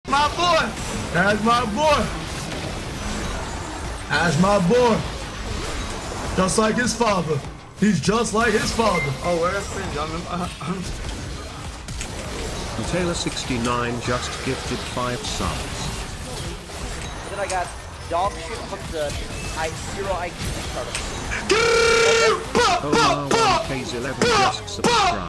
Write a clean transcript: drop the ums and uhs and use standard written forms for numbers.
My boy. That's my boy. That's my boy. Just like his father. He's just like his father. Oh, where's Fringe? Taylor 69 just gifted 5 subs. Then I got dog shit from the 0 IQ starter. Oh, wow, K's 11 just subscribed.